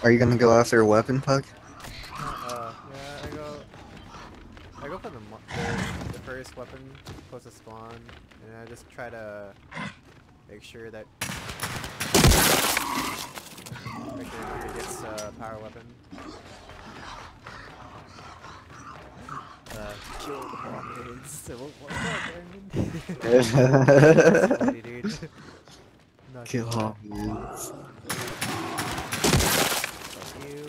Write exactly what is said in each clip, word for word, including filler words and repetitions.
Are you gonna go after a weapon, Pug? Uh, yeah, I go. I go for the mo- the, the first weapon close to spawn, and I just try to make sure that make sure nobody gets uh, power weapon. Uh, kill the bomb-aids. What was that, That's funny, dude. Not Kill gonna lie. Hawkins. Fuck you.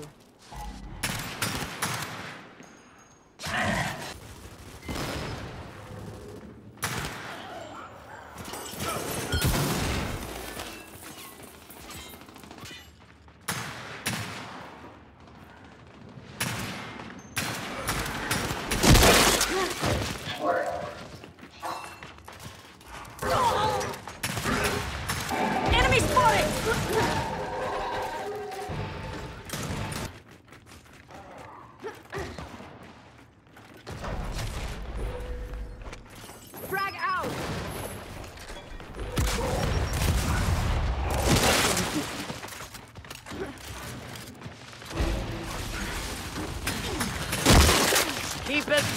Enemy spotted! Frag out! Keep it!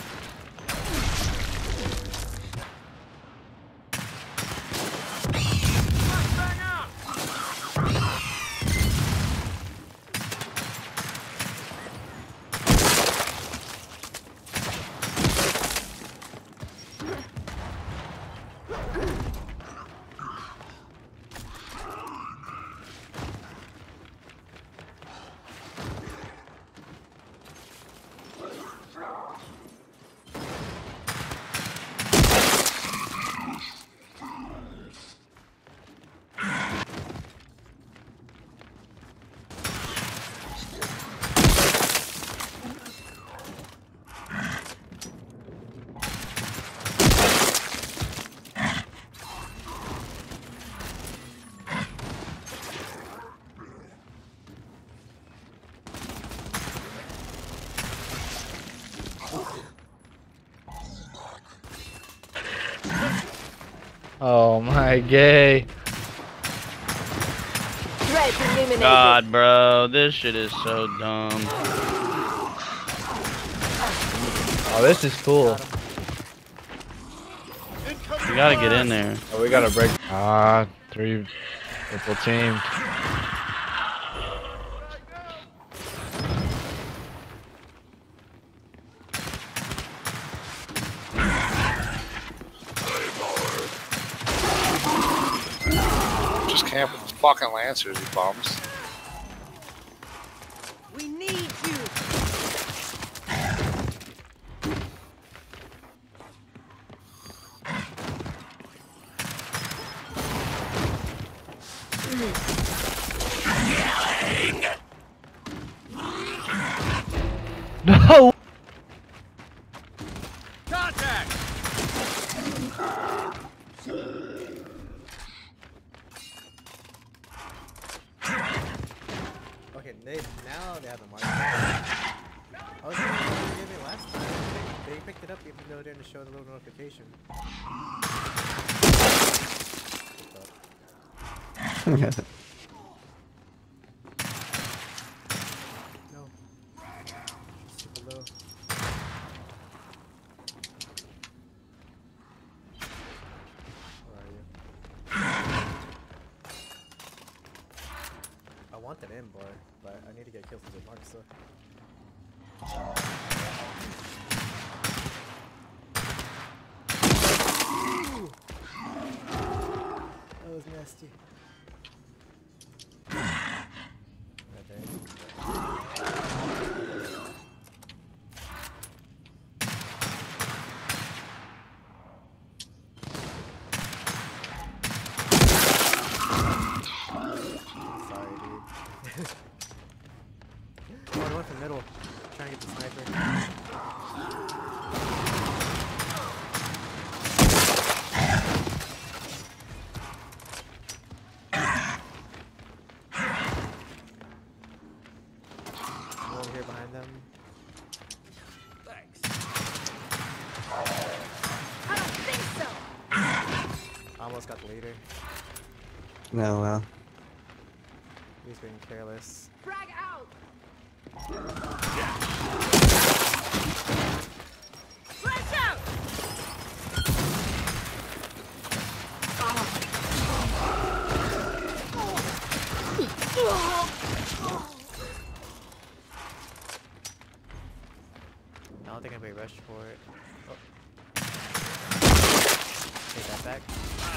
Oh my gay. God, bro, this shit is so dumb. Oh, this is cool. You gotta get in there. Oh, we gotta break. Ah, three triple teamed. Just camp with the fucking Lancers, you bums. We need you! No! Contact! Okay, they now they have the Markza. I was thinking they gave it last time. They, they picked it up even though it didn't show the little notification. No. Super low. Where are you? I want that in, boy, but I need to get kills with Markza. Ooh. That was nasty. Right there. Sorry, dude. Oh, I went for middle. Trying to get the sniper. Over here behind them. Thanks. I don't think so! Almost got the leader. No, well. He's being careless. Frag out. Flash out. I don't think anybody rushed for it. Oh. Take that back.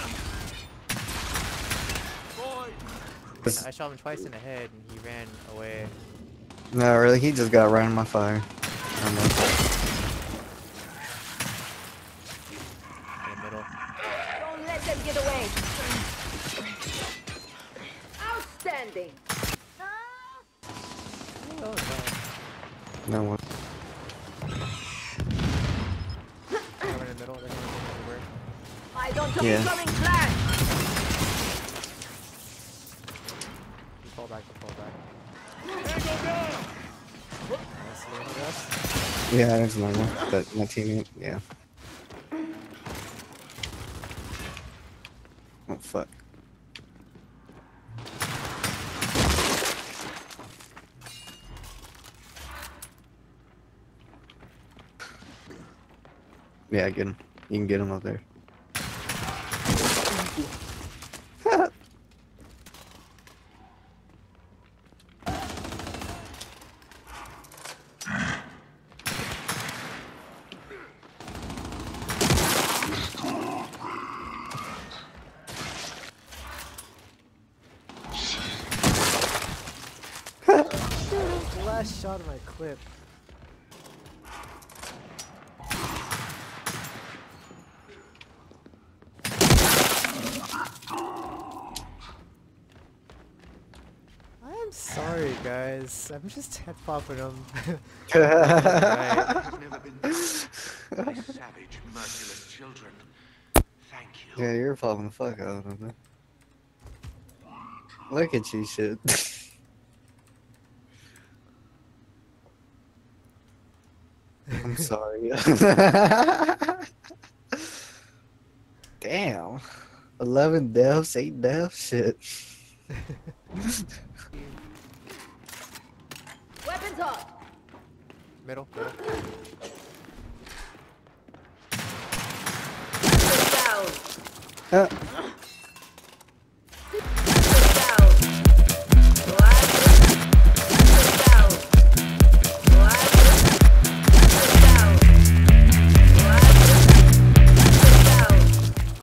I shot him twice in the head and he ran away. No, really, he just got right in my fire. I don't know. In the middle. Don't let them get away. Outstanding. Oh, no. No one. Over in the middle, they're gonna go everywhere. I don't know Yeah. incoming flash. You fall back, you fall back. Tango down. Nice, anything else? Yeah, it's normal. But my teammate, yeah. Oh, fuck. Yeah, get him. You can get him up there. The last shot of my clip. I'm sorry, guys. I'm just head popping them. Right. I've never been my savage, merciless children. Thank you. Yeah, you're popping the fuck out of him. Look at you, shit. I'm sorry. Damn. eleven deaths, eight deaths, shit. Weapons hot. Middle, middle. Down. Uh,